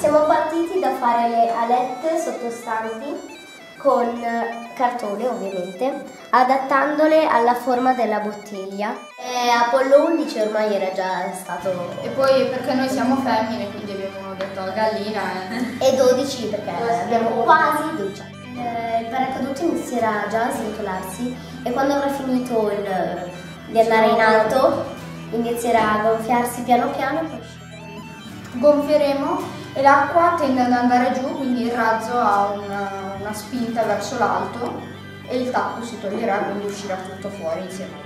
Siamo partiti da fare le alette sottostanti con cartone ovviamente, adattandole alla forma della bottiglia. Apollo 11 ormai era già stato... E poi perché noi siamo femmine, quindi abbiamo detto gallina. E 12 perché abbiamo quasi 12 anni. Il paracadute inizierà già a sventolarsi e quando avrà finito di andare in alto inizierà a gonfiarsi piano piano e poi gonfieremo e l'acqua tende ad andare giù, quindi il razzo ha una spinta verso l'alto e il tappo si toglierà, quindi uscirà tutto fuori insieme al mare.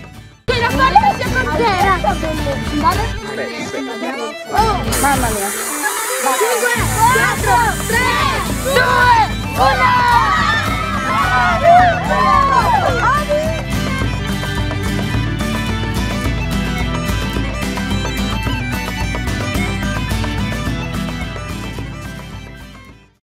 Mamma mia.